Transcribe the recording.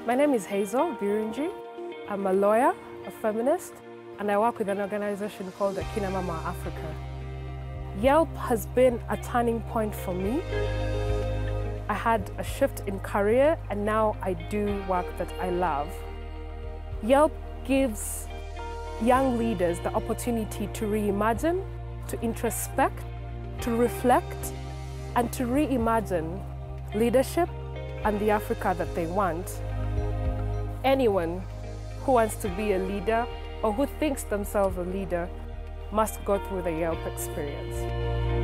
My name is Hazel Birungi. I'm a lawyer, a feminist, and I work with an organization called Akina Mama Africa. YELP has been a turning point for me. I had a shift in career and now I do work that I love. YELP gives young leaders the opportunity to reimagine, to introspect, to reflect, and to reimagine leadership and the Africa that they want. Anyone who wants to be a leader or who thinks themselves a leader must go through the YELP experience.